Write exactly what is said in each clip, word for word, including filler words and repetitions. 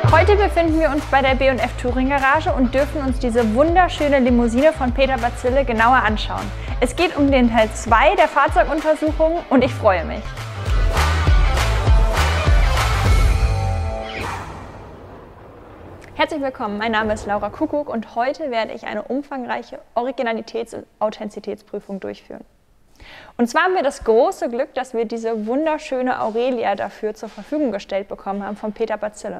Heute befinden wir uns bei der B und F Touring Garage und dürfen uns diese wunderschöne Limousine von Peter Bazille genauer anschauen. Es geht um den Teil zwei der Fahrzeuguntersuchung und ich freue mich. Herzlich willkommen, mein Name ist Laura Kuckuck und heute werde ich eine umfangreiche Originalitäts- und Authentizitätsprüfung durchführen. Und zwar haben wir das große Glück, dass wir diese wunderschöne Aurelia dafür zur Verfügung gestellt bekommen haben von Peter Bazille.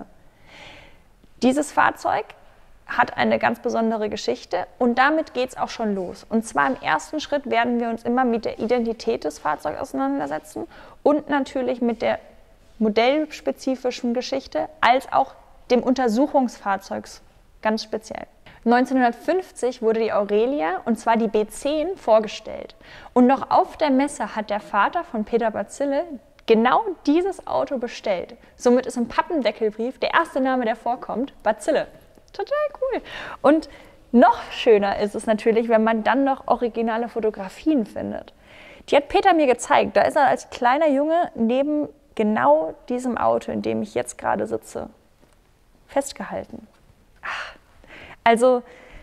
Dieses Fahrzeug hat eine ganz besondere Geschichte und damit geht es auch schon los. Und zwar im ersten Schritt werden wir uns immer mit der Identität des Fahrzeugs auseinandersetzen und natürlich mit der modellspezifischen Geschichte als auch dem Untersuchungsfahrzeugs ganz speziell. neunzehnhundertfünfzig wurde die Aurelia, und zwar die B zehn, vorgestellt. Und noch auf der Messe hat der Vater von Peter Bazille genau dieses Auto bestellt. Somit ist im Pappendeckelbrief der erste Name, der vorkommt, Bazille. Total cool. Und noch schöner ist es natürlich, wenn man dann noch originale Fotografien findet. Die hat Peter mir gezeigt. Da ist er als kleiner Junge neben genau diesem Auto, in dem ich jetzt gerade sitze, festgehalten. Ach, also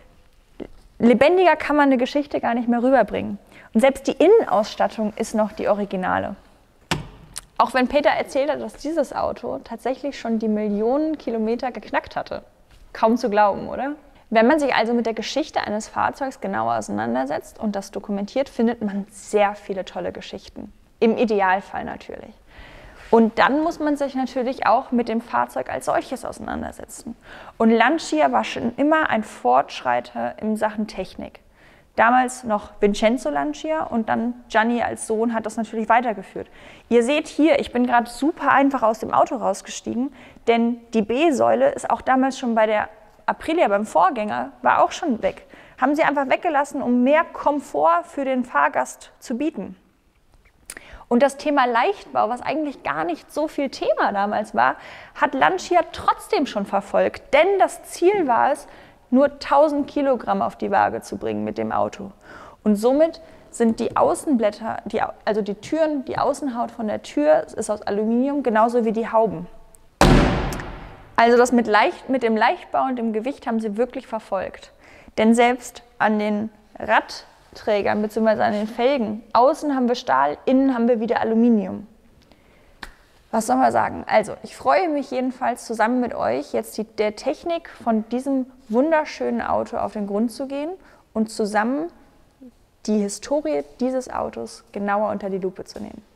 lebendiger kann man eine Geschichte gar nicht mehr rüberbringen. Und selbst die Innenausstattung ist noch die Originale. Auch wenn Peter erzählt hat, dass dieses Auto tatsächlich schon die Millionen Kilometer geknackt hatte. Kaum zu glauben, oder? Wenn man sich also mit der Geschichte eines Fahrzeugs genauer auseinandersetzt und das dokumentiert, findet man sehr viele tolle Geschichten. Im Idealfall natürlich. Und dann muss man sich natürlich auch mit dem Fahrzeug als solches auseinandersetzen. Und Lancia war schon immer ein Fortschreiter in Sachen Technik. Damals noch Vincenzo Lancia und dann Gianni als Sohn hat das natürlich weitergeführt. Ihr seht hier, ich bin gerade super einfach aus dem Auto rausgestiegen, denn die B-Säule ist auch damals schon bei der Aprilia, beim Vorgänger, war auch schon weg. Haben sie einfach weggelassen, um mehr Komfort für den Fahrgast zu bieten. Und das Thema Leichtbau, was eigentlich gar nicht so viel Thema damals war, hat Lancia trotzdem schon verfolgt. Denn das Ziel war es, nur tausend Kilogramm auf die Waage zu bringen mit dem Auto. Und somit sind die Außenblätter, die, also die Türen, die Außenhaut von der Tür ist aus Aluminium, genauso wie die Hauben. Also das mit, leicht, mit dem Leichtbau und dem Gewicht haben sie wirklich verfolgt. Denn selbst an den Rad Trägern bzw. an den Felgen. Außen haben wir Stahl, innen haben wir wieder Aluminium. Was soll man sagen? Also, ich freue mich jedenfalls zusammen mit euch, jetzt die, der Technik von diesem wunderschönen Auto auf den Grund zu gehen und zusammen die Historie dieses Autos genauer unter die Lupe zu nehmen.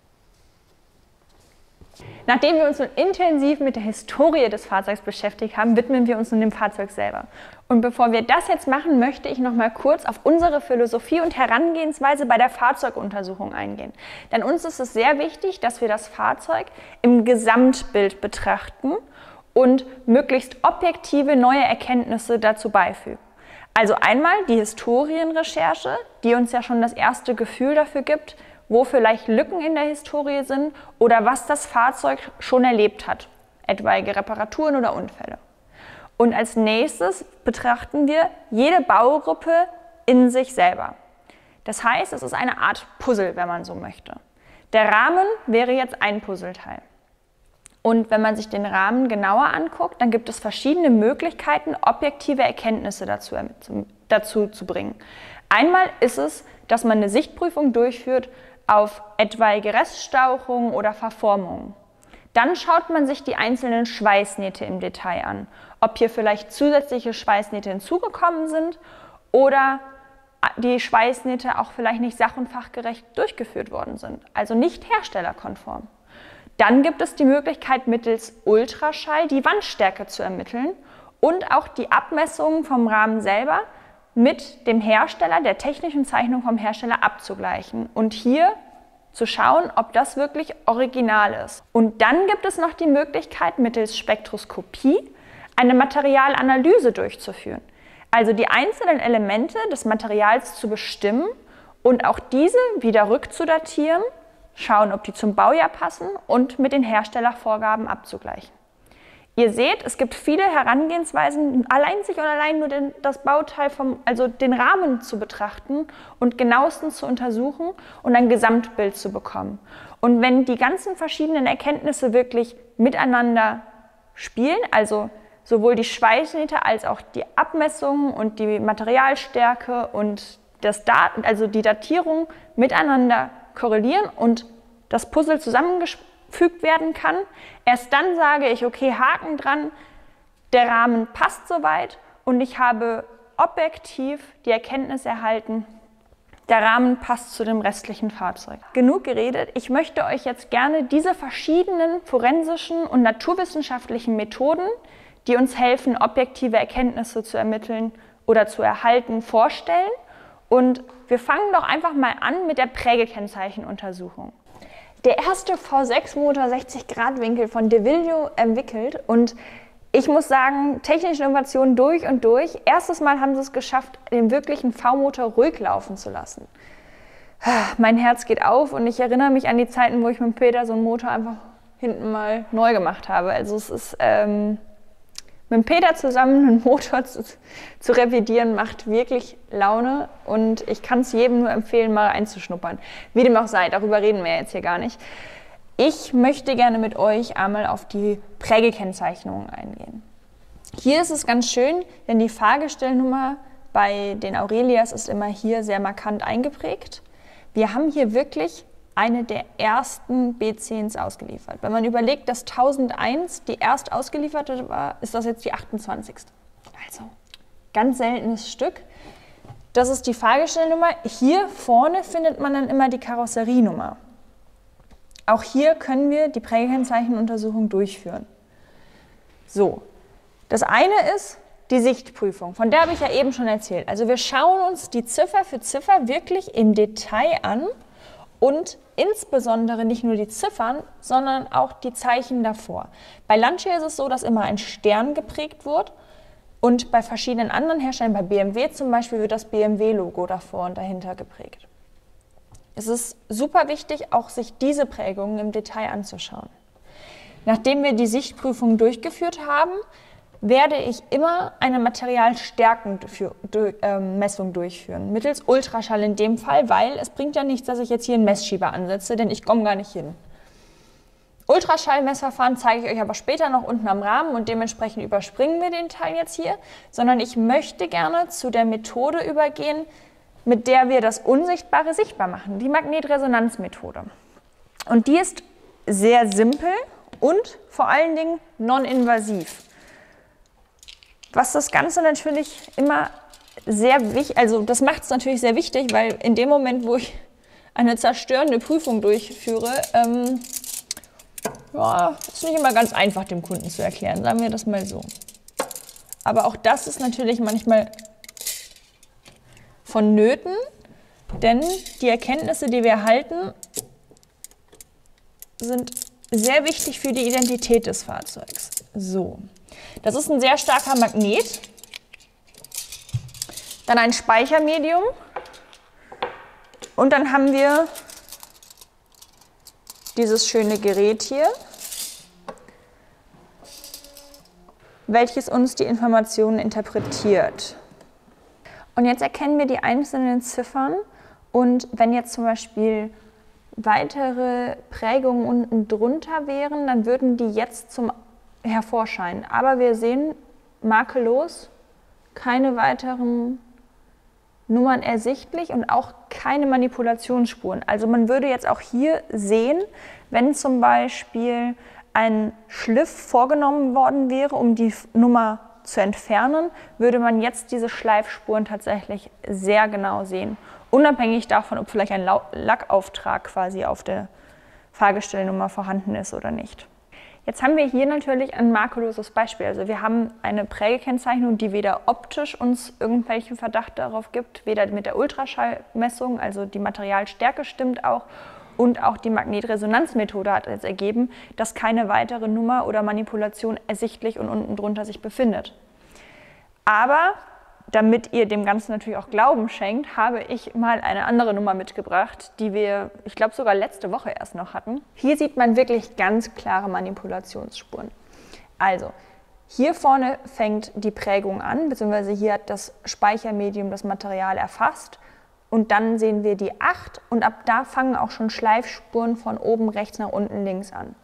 Nachdem wir uns nun intensiv mit der Historie des Fahrzeugs beschäftigt haben, widmen wir uns nun dem Fahrzeug selber. Und bevor wir das jetzt machen, möchte ich noch mal kurz auf unsere Philosophie und Herangehensweise bei der Fahrzeuguntersuchung eingehen. Denn uns ist es sehr wichtig, dass wir das Fahrzeug im Gesamtbild betrachten und möglichst objektive neue Erkenntnisse dazu beifügen. Also einmal die Historienrecherche, die uns ja schon das erste Gefühl dafür gibt, wo vielleicht Lücken in der Historie sind oder was das Fahrzeug schon erlebt hat, etwaige Reparaturen oder Unfälle. Und als nächstes betrachten wir jede Baugruppe in sich selber. Das heißt, es ist eine Art Puzzle, wenn man so möchte. Der Rahmen wäre jetzt ein Puzzleteil. Und wenn man sich den Rahmen genauer anguckt, dann gibt es verschiedene Möglichkeiten, objektive Erkenntnisse dazu, dazu zu bringen. Einmal ist es, dass man eine Sichtprüfung durchführt auf etwaige Reststauchungen oder Verformungen. Dann schaut man sich die einzelnen Schweißnähte im Detail an, ob hier vielleicht zusätzliche Schweißnähte hinzugekommen sind oder die Schweißnähte auch vielleicht nicht sach- und fachgerecht durchgeführt worden sind, also nicht herstellerkonform. Dann gibt es die Möglichkeit, mittels Ultraschall die Wandstärke zu ermitteln und auch die Abmessungen vom Rahmen selber mit dem Hersteller, der technischen Zeichnung vom Hersteller abzugleichen und hier zu schauen, ob das wirklich original ist. Und dann gibt es noch die Möglichkeit, mittels Spektroskopie eine Materialanalyse durchzuführen. Also die einzelnen Elemente des Materials zu bestimmen und auch diese wieder rückzudatieren, schauen, ob die zum Baujahr passen und mit den Herstellervorgaben abzugleichen. Ihr seht, es gibt viele Herangehensweisen, allein sich und allein nur den, das Bauteil, vom, also den Rahmen zu betrachten und genauestens zu untersuchen und ein Gesamtbild zu bekommen. Und wenn die ganzen verschiedenen Erkenntnisse wirklich miteinander spielen, also sowohl die Schweißnähte als auch die Abmessungen und die Materialstärke und das Dat- also die Datierung miteinander korrelieren und das Puzzle zusammengefügt werden kann. Erst dann sage ich, okay, Haken dran, der Rahmen passt soweit und ich habe objektiv die Erkenntnis erhalten, der Rahmen passt zu dem restlichen Fahrzeug. Genug geredet, ich möchte euch jetzt gerne diese verschiedenen forensischen und naturwissenschaftlichen Methoden, die uns helfen, objektive Erkenntnisse zu ermitteln oder zu erhalten, vorstellen. Und wir fangen doch einfach mal an mit der Prägekennzeichenuntersuchung. Der erste V sechs Motor sechzig Grad Winkel von DeViljo entwickelt und ich muss sagen, technische Innovation durch und durch. Erstes Mal haben sie es geschafft, den wirklichen V-Motor ruhig laufen zu lassen. Mein Herz geht auf und ich erinnere mich an die Zeiten, wo ich mit Peter so einen Motor einfach hinten mal neu gemacht habe. Also es ist ähm, mit Peter zusammen einen Motor zu, zu revidieren, macht wirklich Laune und ich kann es jedem nur empfehlen, mal einzuschnuppern. Wie dem auch sei, darüber reden wir jetzt hier gar nicht. Ich möchte gerne mit euch einmal auf die Prägekennzeichnungen eingehen. Hier ist es ganz schön, denn die Fahrgestellnummer bei den Aurelias ist immer hier sehr markant eingeprägt. Wir haben hier wirklich eine der ersten B zehns ausgeliefert. Wenn man überlegt, dass tausendeins die erst ausgelieferte war, ist das jetzt die achtundzwanzigste. Also ganz seltenes Stück. Das ist die Fahrgestellnummer. Hier vorne findet man dann immer die Karosserienummer. Auch hier können wir die Prägekennzeichenuntersuchung durchführen. So, das eine ist die Sichtprüfung, von der habe ich ja eben schon erzählt. Also wir schauen uns die Ziffer für Ziffer wirklich im Detail an und insbesondere nicht nur die Ziffern, sondern auch die Zeichen davor. Bei Lancia ist es so, dass immer ein Stern geprägt wird und bei verschiedenen anderen Herstellern, bei B M W zum Beispiel, wird das B M W-Logo davor und dahinter geprägt. Es ist super wichtig, auch sich diese Prägungen im Detail anzuschauen. Nachdem wir die Sichtprüfung durchgeführt haben, werde ich immer eine Materialstärkenmessung durchführen, mittels Ultraschall in dem Fall, weil es bringt ja nichts, dass ich jetzt hier einen Messschieber ansetze, denn ich komme gar nicht hin. Ultraschallmessverfahren zeige ich euch aber später noch unten am Rahmen und dementsprechend überspringen wir den Teil jetzt hier, sondern ich möchte gerne zu der Methode übergehen, mit der wir das Unsichtbare sichtbar machen, die Magnetresonanzmethode. Und die ist sehr simpel und vor allen Dingen non-invasiv. Was das Ganze natürlich immer sehr wichtig, also das macht es natürlich sehr wichtig, weil in dem Moment, wo ich eine zerstörende Prüfung durchführe, ähm, ja, ist nicht immer ganz einfach dem Kunden zu erklären, sagen wir das mal so. Aber auch das ist natürlich manchmal vonnöten, denn die Erkenntnisse, die wir erhalten, sind sehr wichtig für die Identität des Fahrzeugs. So, das ist ein sehr starker Magnet, dann ein Speichermedium und dann haben wir dieses schöne Gerät hier, welches uns die Informationen interpretiert. Und jetzt erkennen wir die einzelnen Ziffern und wenn jetzt zum Beispiel weitere Prägungen unten drunter wären, dann würden die jetzt zum hervorscheinen. Aber wir sehen makellos, keine weiteren Nummern ersichtlich und auch keine Manipulationsspuren. Also man würde jetzt auch hier sehen, wenn zum Beispiel ein Schliff vorgenommen worden wäre, um die Nummer zu entfernen, würde man jetzt diese Schleifspuren tatsächlich sehr genau sehen. Unabhängig davon, ob vielleicht ein Lackauftrag quasi auf der Fahrgestellnummer vorhanden ist oder nicht. Jetzt haben wir hier natürlich ein makelloses Beispiel. Also wir haben eine Prägekennzeichnung, die weder optisch uns irgendwelchen Verdacht darauf gibt, weder mit der Ultraschallmessung, also die Materialstärke stimmt auch, und auch die Magnetresonanzmethode hat jetzt ergeben, dass keine weitere Nummer oder Manipulation ersichtlich und unten drunter sich befindet. Aber damit ihr dem Ganzen natürlich auch Glauben schenkt, habe ich mal eine andere Nummer mitgebracht, die wir, ich glaube sogar letzte Woche erst noch hatten. Hier sieht man wirklich ganz klare Manipulationsspuren. Also, hier vorne fängt die Prägung an, beziehungsweise hier hat das Speichermedium das Material erfasst. Und dann sehen wir die acht und ab da fangen auch schon Schleifspuren von oben rechts nach unten links an.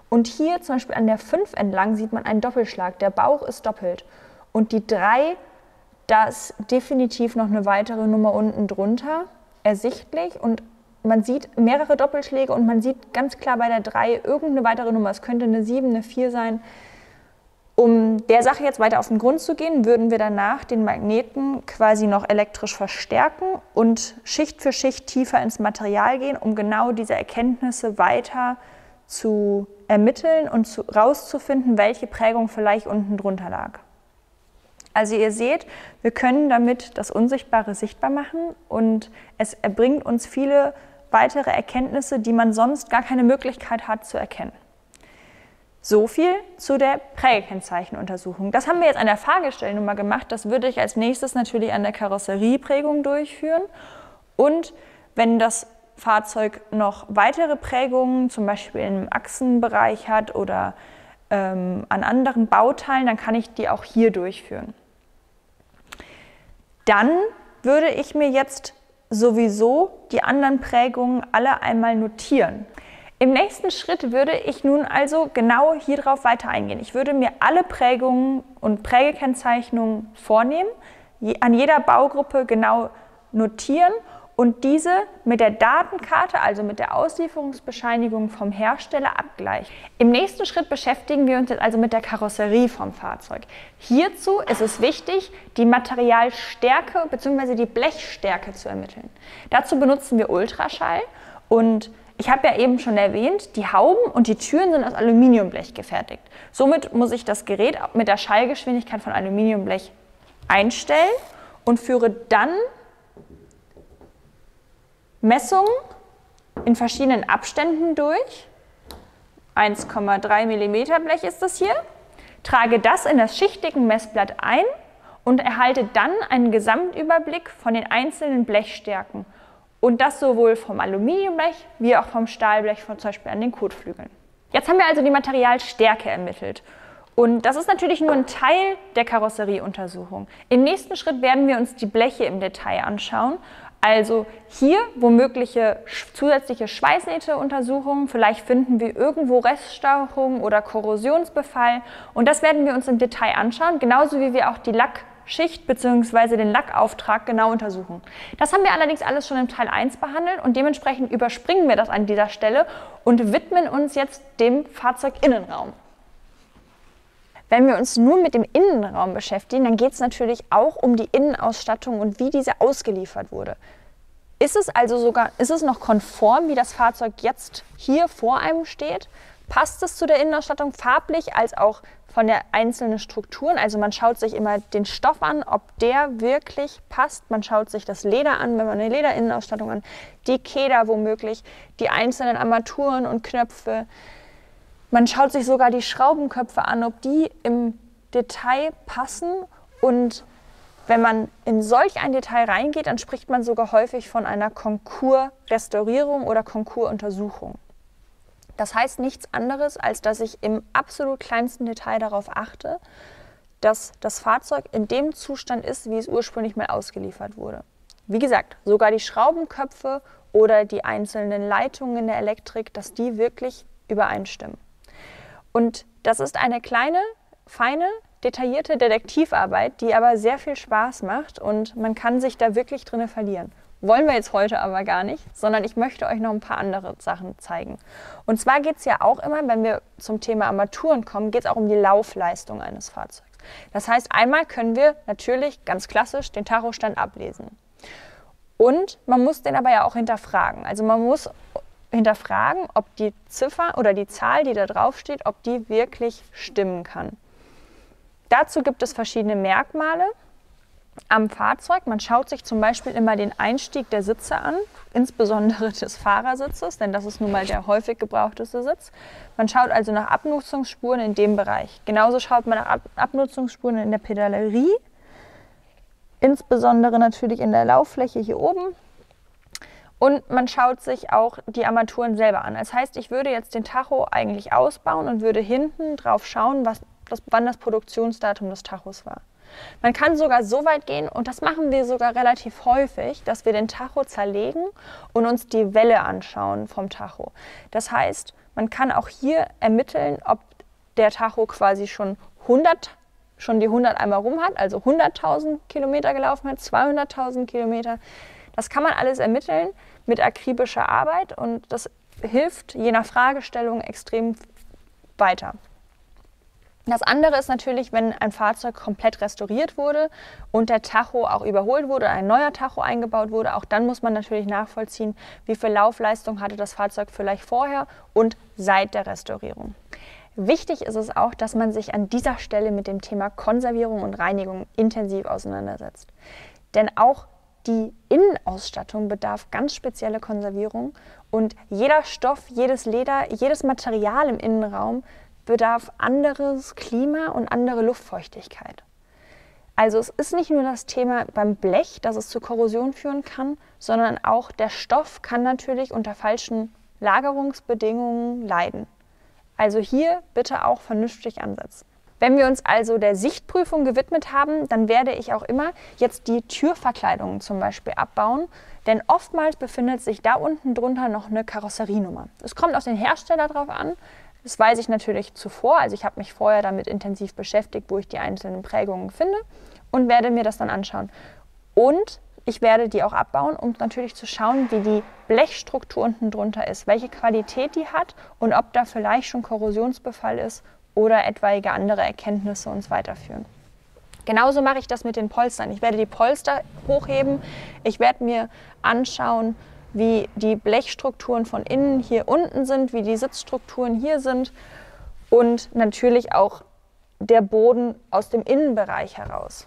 Und hier zum Beispiel an der fünf entlang sieht man einen Doppelschlag. Der Bauch ist doppelt. Und die drei, da ist definitiv noch eine weitere Nummer unten drunter ersichtlich. Und man sieht mehrere Doppelschläge und man sieht ganz klar bei der drei irgendeine weitere Nummer. Es könnte eine sieben, eine vier sein. Um der Sache jetzt weiter auf den Grund zu gehen, würden wir danach den Magneten quasi noch elektrisch verstärken und Schicht für Schicht tiefer ins Material gehen, um genau diese Erkenntnisse weiter zu ermitteln und zu, rauszufinden, welche Prägung vielleicht unten drunter lag. Also ihr seht, wir können damit das Unsichtbare sichtbar machen und es erbringt uns viele weitere Erkenntnisse, die man sonst gar keine Möglichkeit hat zu erkennen. So viel zu der Prägekennzeichenuntersuchung. Das haben wir jetzt an der Fahrgestellnummer gemacht. Das würde ich als nächstes natürlich an der Karosserieprägung durchführen. Und wenn das Fahrzeug noch weitere Prägungen, zum Beispiel im Achsenbereich hat oder ähm, an anderen Bauteilen, dann kann ich die auch hier durchführen. Dann würde ich mir jetzt sowieso die anderen Prägungen alle einmal notieren. Im nächsten Schritt würde ich nun also genau hier drauf weiter eingehen. Ich würde mir alle Prägungen und Prägekennzeichnungen vornehmen, an jeder Baugruppe genau notieren und diese mit der Datenkarte, also mit der Auslieferungsbescheinigung vom Hersteller abgleichen. Im nächsten Schritt beschäftigen wir uns jetzt also mit der Karosserie vom Fahrzeug. Hierzu ist es wichtig, die Materialstärke bzw. die Blechstärke zu ermitteln. Dazu benutzen wir Ultraschall und ich habe ja eben schon erwähnt, die Hauben und die Türen sind aus Aluminiumblech gefertigt. Somit muss ich das Gerät mit der Schallgeschwindigkeit von Aluminiumblech einstellen und führe dann Messungen in verschiedenen Abständen durch. eins Komma drei Millimeter Blech ist das hier. Trage das in das schichtige Messblatt ein und erhalte dann einen Gesamtüberblick von den einzelnen Blechstärken. Und das sowohl vom Aluminiumblech wie auch vom Stahlblech, von zum Beispiel an den Kotflügeln. Jetzt haben wir also die Materialstärke ermittelt. Und das ist natürlich nur ein Teil der Karosserieuntersuchung. Im nächsten Schritt werden wir uns die Bleche im Detail anschauen. Also hier womögliche zusätzliche Schweißnähte-Untersuchungen. Vielleicht finden wir irgendwo Reststauchung oder Korrosionsbefall. Und das werden wir uns im Detail anschauen, genauso wie wir auch die Lack Schicht bzw. den Lackauftrag genau untersuchen. Das haben wir allerdings alles schon im Teil eins behandelt und dementsprechend überspringen wir das an dieser Stelle und widmen uns jetzt dem Fahrzeuginnenraum. Wenn wir uns nur mit dem Innenraum beschäftigen, dann geht es natürlich auch um die Innenausstattung und wie diese ausgeliefert wurde. Ist es also sogar, ist es noch konform, wie das Fahrzeug jetzt hier vor einem steht? Passt es zu der Innenausstattung farblich als auch von der einzelnen Strukturen? Also man schaut sich immer den Stoff an, ob der wirklich passt. Man schaut sich das Leder an, wenn man eine Lederinnenausstattung an, die Keder womöglich, die einzelnen Armaturen und Knöpfe. Man schaut sich sogar die Schraubenköpfe an, ob die im Detail passen. Und wenn man in solch ein Detail reingeht, dann spricht man sogar häufig von einer Konkurrestaurierung oder Konkuruntersuchung. Das heißt nichts anderes, als dass ich im absolut kleinsten Detail darauf achte, dass das Fahrzeug in dem Zustand ist, wie es ursprünglich mal ausgeliefert wurde. Wie gesagt, sogar die Schraubenköpfe oder die einzelnen Leitungen in der Elektrik, dass die wirklich übereinstimmen. Und das ist eine kleine, feine, detaillierte Detektivarbeit, die aber sehr viel Spaß macht und man kann sich da wirklich drin verlieren. Wollen wir jetzt heute aber gar nicht, sondern ich möchte euch noch ein paar andere Sachen zeigen. Und zwar geht es ja auch immer, wenn wir zum Thema Armaturen kommen, geht es auch um die Laufleistung eines Fahrzeugs. Das heißt, einmal können wir natürlich ganz klassisch den Tachostand ablesen. Und man muss den aber ja auch hinterfragen. Also man muss hinterfragen, ob die Ziffer oder die Zahl, die da drauf steht, ob die wirklich stimmen kann. Dazu gibt es verschiedene Merkmale am Fahrzeug. Man schaut sich zum Beispiel immer den Einstieg der Sitze an, insbesondere des Fahrersitzes, denn das ist nun mal der häufig gebrauchteste Sitz. Man schaut also nach Abnutzungsspuren in dem Bereich. Genauso schaut man nach Ab Abnutzungsspuren in der Pedalerie, insbesondere natürlich in der Lauffläche hier oben. Und man schaut sich auch die Armaturen selber an. Das heißt, ich würde jetzt den Tacho eigentlich ausbauen und würde hinten drauf schauen, was das, wann das Produktionsdatum des Tachos war. Man kann sogar so weit gehen, und das machen wir sogar relativ häufig, dass wir den Tacho zerlegen und uns die Welle anschauen vom Tacho. Das heißt, man kann auch hier ermitteln, ob der Tacho quasi schon, hundert, schon die hundert einmal rum hat, also hunderttausend Kilometer gelaufen hat, zweihunderttausend Kilometer. Das kann man alles ermitteln mit akribischer Arbeit und das hilft je nach Fragestellung extrem weiter. Das andere ist natürlich, wenn ein Fahrzeug komplett restauriert wurde und der Tacho auch überholt wurde, ein neuer Tacho eingebaut wurde. Auch dann muss man natürlich nachvollziehen, wie viel Laufleistung hatte das Fahrzeug vielleicht vorher und seit der Restaurierung. Wichtig ist es auch, dass man sich an dieser Stelle mit dem Thema Konservierung und Reinigung intensiv auseinandersetzt. Denn auch die Innenausstattung bedarf ganz spezielle Konservierung und jeder Stoff, jedes Leder, jedes Material im Innenraum bedarf anderes Klima und andere Luftfeuchtigkeit. Also es ist nicht nur das Thema beim Blech, dass es zu Korrosion führen kann, sondern auch der Stoff kann natürlich unter falschen Lagerungsbedingungen leiden. Also hier bitte auch vernünftig ansetzen. Wenn wir uns also der Sichtprüfung gewidmet haben, dann werde ich auch immer jetzt die Türverkleidungen zum Beispiel abbauen, denn oftmals befindet sich da unten drunter noch eine Karosserienummer. Es kommt auf den Hersteller drauf an. Das weiß ich natürlich zuvor, also ich habe mich vorher damit intensiv beschäftigt, wo ich die einzelnen Prägungen finde und werde mir das dann anschauen. Und ich werde die auch abbauen, um natürlich zu schauen, wie die Blechstruktur unten drunter ist, welche Qualität die hat und ob da vielleicht schon Korrosionsbefall ist oder etwaige andere Erkenntnisse uns weiterführen. Genauso mache ich das mit den Polstern. Ich werde die Polster hochheben, ich werde mir anschauen, wie die Blechstrukturen von innen hier unten sind, wie die Sitzstrukturen hier sind und natürlich auch der Boden aus dem Innenbereich heraus.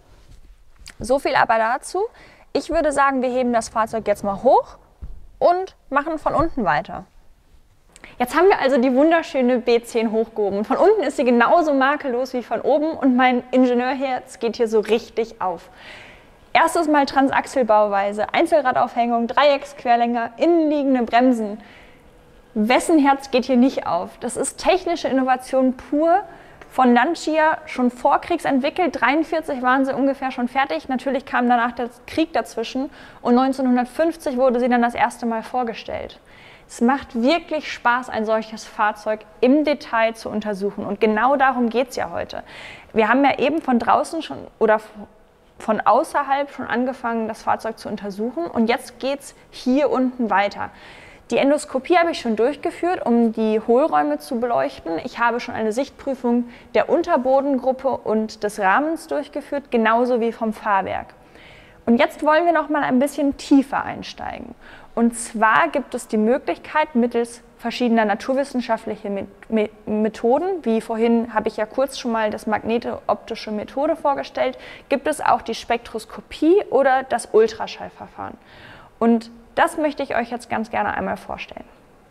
So viel aber dazu. Ich würde sagen, wir heben das Fahrzeug jetzt mal hoch und machen von unten weiter. Jetzt haben wir also die wunderschöne B zehn hochgehoben. Von unten ist sie genauso makellos wie von oben und mein Ingenieurherz geht hier so richtig auf. Erstes Mal Transaxelbauweise, Einzelradaufhängung, Dreiecksquerlenker, innenliegende Bremsen. Wessen Herz geht hier nicht auf? Das ist technische Innovation pur, von Lancia schon vor Kriegs entwickelt. dreiundvierzig waren sie ungefähr schon fertig. Natürlich kam danach der Krieg dazwischen und neunzehnhundertfünfzig wurde sie dann das erste Mal vorgestellt. Es macht wirklich Spaß, ein solches Fahrzeug im Detail zu untersuchen und genau darum geht es ja heute. Wir haben ja eben von draußen schon oder von außerhalb schon angefangen, das Fahrzeug zu untersuchen und jetzt geht es hier unten weiter. Die Endoskopie habe ich schon durchgeführt, um die Hohlräume zu beleuchten. Ich habe schon eine Sichtprüfung der Unterbodengruppe und des Rahmens durchgeführt, genauso wie vom Fahrwerk. Und jetzt wollen wir noch mal ein bisschen tiefer einsteigen. Und zwar gibt es die Möglichkeit, mittels verschiedener naturwissenschaftlicher Methoden, wie vorhin habe ich ja kurz schon mal das magnetooptische Methode vorgestellt, gibt es auch die Spektroskopie oder das Ultraschallverfahren. Und das möchte ich euch jetzt ganz gerne einmal vorstellen.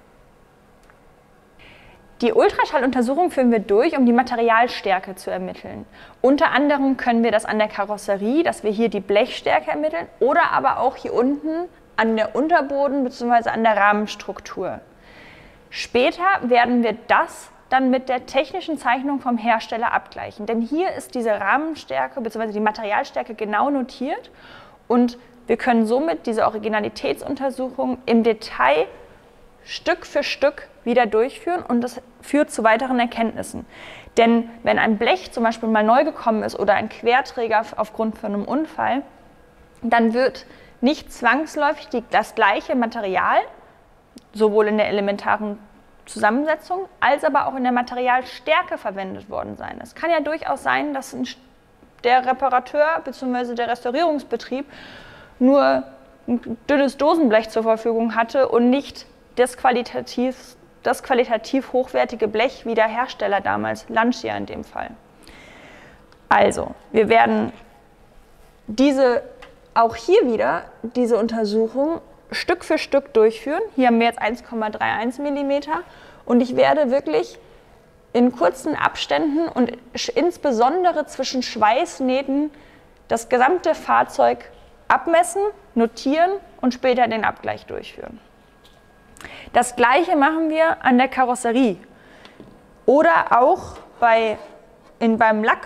Die Ultraschalluntersuchung führen wir durch, um die Materialstärke zu ermitteln. Unter anderem können wir das an der Karosserie, dass wir hier die Blechstärke ermitteln, oder aber auch hier unten an der Unterboden- bzw. an der Rahmenstruktur. Später werden wir das dann mit der technischen Zeichnung vom Hersteller abgleichen, denn hier ist diese Rahmenstärke bzw. die Materialstärke genau notiert und wir können somit diese Originalitätsuntersuchung im Detail Stück für Stück wieder durchführen und das führt zu weiteren Erkenntnissen. Denn wenn ein Blech zum Beispiel mal neu gekommen ist oder ein Querträger aufgrund von einem Unfall, dann wird nicht zwangsläufig die, das gleiche Material, sowohl in der elementaren Zusammensetzung als aber auch in der Materialstärke verwendet worden sein. Es kann ja durchaus sein, dass der Reparateur bzw. der Restaurierungsbetrieb nur ein dünnes Dosenblech zur Verfügung hatte und nicht das qualitativ, das qualitativ hochwertige Blech wie der Hersteller damals, Lancia in dem Fall. Also, wir werden diese, auch hier wieder diese Untersuchung Stück für Stück durchführen. Hier haben wir jetzt eins Komma einunddreißig Millimeter und ich werde wirklich in kurzen Abständen und insbesondere zwischen Schweißnähten das gesamte Fahrzeug abmessen, notieren und später den Abgleich durchführen. Das Gleiche machen wir an der Karosserie oder auch bei, in, beim Lack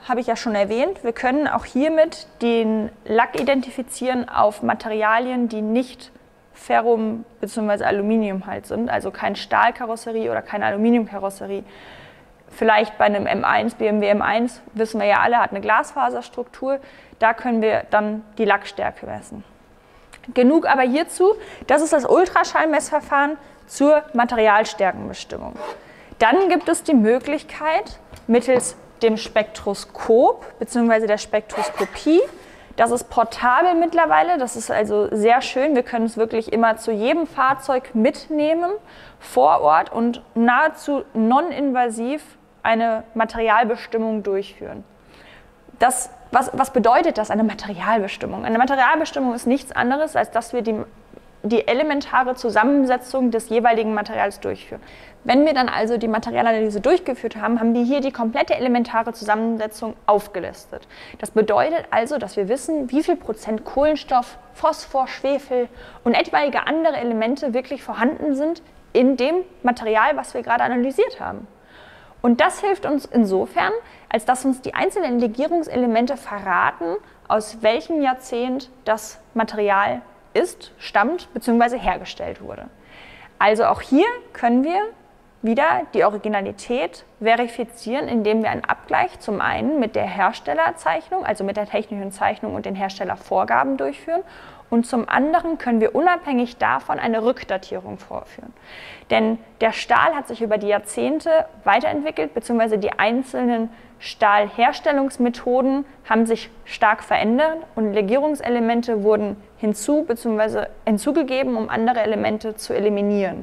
habe ich ja schon erwähnt, wir können auch hiermit den Lack identifizieren auf Materialien, die nicht Ferrum- bzw. Aluminiumhalt sind, also kein Stahlkarosserie oder keine Aluminiumkarosserie. Vielleicht bei einem M eins, B M W M eins, wissen wir ja alle, hat eine Glasfaserstruktur, da können wir dann die Lackstärke messen. Genug aber hierzu, das ist das Ultraschallmessverfahren zur Materialstärkenbestimmung. Dann gibt es die Möglichkeit, mittels dem Spektroskop bzw. der Spektroskopie, das ist portabel mittlerweile, das ist also sehr schön, wir können es wirklich immer zu jedem Fahrzeug mitnehmen, vor Ort und nahezu non-invasiv eine Materialbestimmung durchführen. Das, was, was bedeutet das, eine Materialbestimmung? Eine Materialbestimmung ist nichts anderes, als dass wir die, die elementare Zusammensetzung des jeweiligen Materials durchführen. Wenn wir dann also die Materialanalyse durchgeführt haben, haben wir hier die komplette elementare Zusammensetzung aufgelistet. Das bedeutet also, dass wir wissen, wie viel Prozent Kohlenstoff, Phosphor, Schwefel und etwaige andere Elemente wirklich vorhanden sind in dem Material, was wir gerade analysiert haben. Und das hilft uns insofern, als dass uns die einzelnen Legierungselemente verraten, aus welchem Jahrzehnt das Material ist, stammt bzw. hergestellt wurde. Also auch hier können wir wieder die Originalität verifizieren, indem wir einen Abgleich zum einen mit der Herstellerzeichnung, also mit der technischen Zeichnung und den Herstellervorgaben durchführen, und zum anderen können wir unabhängig davon eine Rückdatierung vorführen. Denn der Stahl hat sich über die Jahrzehnte weiterentwickelt, beziehungsweise die einzelnen Stahlherstellungsmethoden haben sich stark verändert und Legierungselemente wurden hinzu bzw. hinzugegeben, um andere Elemente zu eliminieren.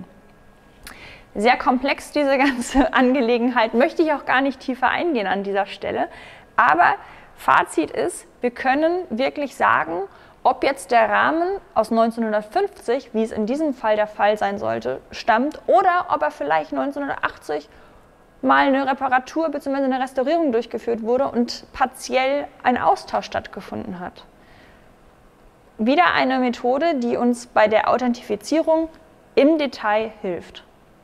Sehr komplex diese ganze Angelegenheit, möchte ich auch gar nicht tiefer eingehen an dieser Stelle, aber Fazit ist, wir können wirklich sagen, ob jetzt der Rahmen aus neunzehnhundertfünfzig, wie es in diesem Fall der Fall sein sollte, stammt oder ob er vielleicht neunzehnhundertachtzig mal eine Reparatur bzw. eine Restaurierung durchgeführt wurde und partiell ein Austausch stattgefunden hat. Wieder eine Methode, die uns bei der Authentifizierung im Detail hilft.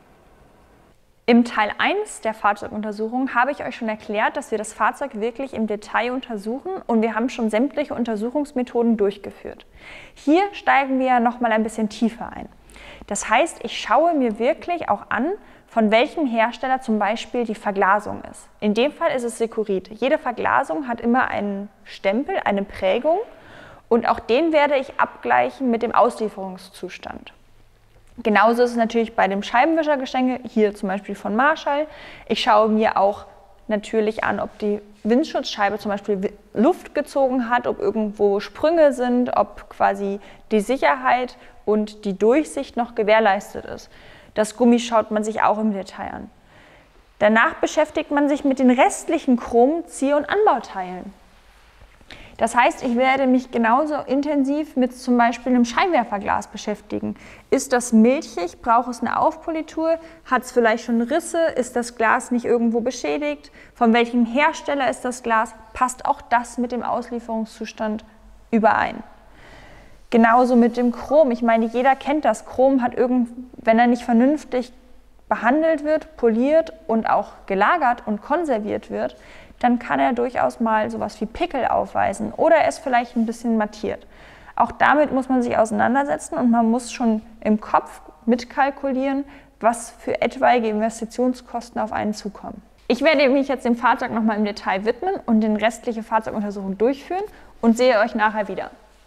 Im Teil eins der Fahrzeuguntersuchung habe ich euch schon erklärt, dass wir das Fahrzeug wirklich im Detail untersuchen und wir haben schon sämtliche Untersuchungsmethoden durchgeführt. Hier steigen wir noch mal ein bisschen tiefer ein. Das heißt, ich schaue mir wirklich auch an, von welchem Hersteller zum Beispiel die Verglasung ist. In dem Fall ist es Securit. Jede Verglasung hat immer einen Stempel, eine Prägung und auch den werde ich abgleichen mit dem Auslieferungszustand. Genauso ist es natürlich bei dem Scheibenwischergestänge, hier zum Beispiel von Marshall. Ich schaue mir auch natürlich an, ob die Windschutzscheibe zum Beispiel Luft gezogen hat, ob irgendwo Sprünge sind, ob quasi die Sicherheit und die Durchsicht noch gewährleistet ist. Das Gummi schaut man sich auch im Detail an. Danach beschäftigt man sich mit den restlichen Chrom-, Zieh- und Anbauteilen. Das heißt, ich werde mich genauso intensiv mit zum Beispiel einem Scheinwerferglas beschäftigen. Ist das milchig? Braucht es eine Aufpolitur? Hat es vielleicht schon Risse? Ist das Glas nicht irgendwo beschädigt? Von welchem Hersteller ist das Glas? Passt auch das mit dem Auslieferungszustand überein? Genauso mit dem Chrom. Ich meine, jeder kennt das. Chrom hat irgend, wenn er nicht vernünftig behandelt wird, poliert und auch gelagert und konserviert wird, dann kann er durchaus mal sowas wie Pickel aufweisen oder er ist vielleicht ein bisschen mattiert. Auch damit muss man sich auseinandersetzen und man muss schon im Kopf mitkalkulieren, was für etwaige Investitionskosten auf einen zukommen. Ich werde mich jetzt dem Fahrzeug nochmal im Detail widmen und den restliche Fahrzeuguntersuchung durchführen und sehe euch nachher wieder.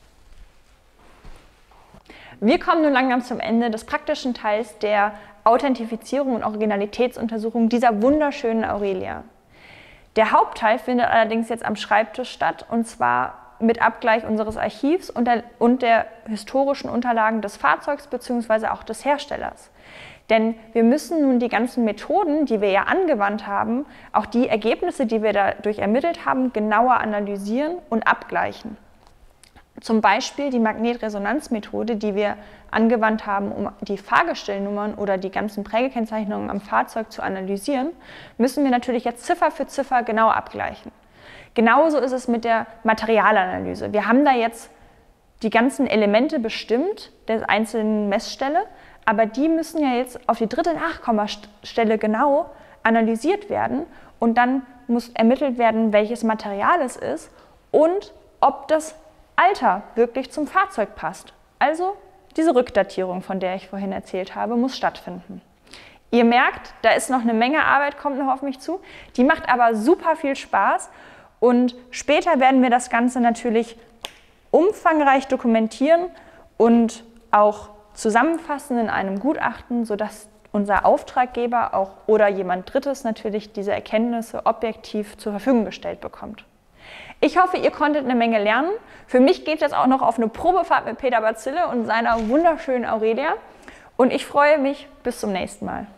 Wir kommen nun langsam zum Ende des praktischen Teils der Authentifizierung und Originalitätsuntersuchung dieser wunderschönen Aurelia. Der Hauptteil findet allerdings jetzt am Schreibtisch statt und zwar mit Abgleich unseres Archivs und der, und der historischen Unterlagen des Fahrzeugs bzw. auch des Herstellers. Denn wir müssen nun die ganzen Methoden, die wir ja angewandt haben, auch die Ergebnisse, die wir dadurch ermittelt haben, genauer analysieren und abgleichen. Zum Beispiel die Magnetresonanzmethode, die wir angewandt haben, um die Fahrgestellnummern oder die ganzen Prägekennzeichnungen am Fahrzeug zu analysieren, müssen wir natürlich jetzt Ziffer für Ziffer genau abgleichen. Genauso ist es mit der Materialanalyse. Wir haben da jetzt die ganzen Elemente bestimmt der einzelnen Messstelle, aber die müssen ja jetzt auf die dritte Nachkommastelle genau analysiert werden und dann muss ermittelt werden, welches Material es ist und ob das Alter wirklich zum Fahrzeug passt. Also diese Rückdatierung, von der ich vorhin erzählt habe, muss stattfinden. Ihr merkt, da ist noch eine Menge Arbeit, kommt noch auf mich zu. Die macht aber super viel Spaß und später werden wir das Ganze natürlich umfangreich dokumentieren und auch zusammenfassen in einem Gutachten, sodass unser Auftraggeber auch oder jemand Drittes natürlich diese Erkenntnisse objektiv zur Verfügung gestellt bekommt. Ich hoffe, ihr konntet eine Menge lernen. Für mich geht es jetzt auch noch auf eine Probefahrt mit Peter Bazille und seiner wunderschönen Aurelia. Und ich freue mich bis zum nächsten Mal.